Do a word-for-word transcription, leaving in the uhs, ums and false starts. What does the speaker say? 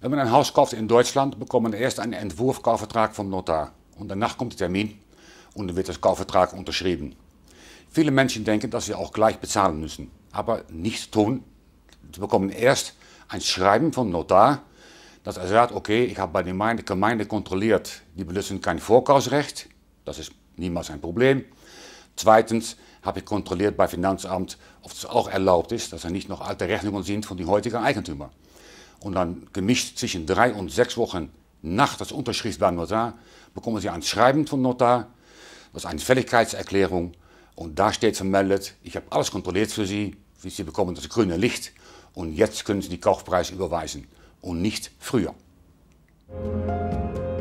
Wenn man ein Haus kauft in Deutschland, bekommt man erst einen Entwurfkaufvertrag vom Notar. Und danach kommt der Termin und dann wird das Kaufvertrag unterschrieben. Viele Menschen denken, dass sie auch gleich bezahlen müssen, aber nicht tun. Sie bekommen erst ein Schreiben vom Notar, dass er sagt, okay, ich habe bei der Gemeinde, Gemeinde kontrolliert, die benutzen kein Vorkaufsrecht, das ist niemals ein Problem. Zweitens habe ich kontrolliert bei Finanzamt, ob es auch erlaubt ist, dass er nicht noch alte Rechnungen sind von den heutigen Eigentümern. Und dann gemischt zwischen drei und sechs Wochen nach der Unterschrift beim Notar bekommen Sie ein Schreiben vom Notar, das ist eine Fälligkeitserklärung und da steht vermeldet, ich habe alles kontrolliert für Sie, Sie bekommen das grüne Licht und jetzt können Sie den Kaufpreis überweisen und nicht früher.